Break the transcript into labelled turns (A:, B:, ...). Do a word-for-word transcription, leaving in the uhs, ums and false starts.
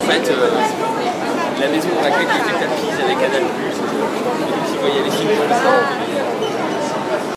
A: fait, euh, la maison dans laquelle il était tapis avec Canal+, euh, qui voyait les films comme ça.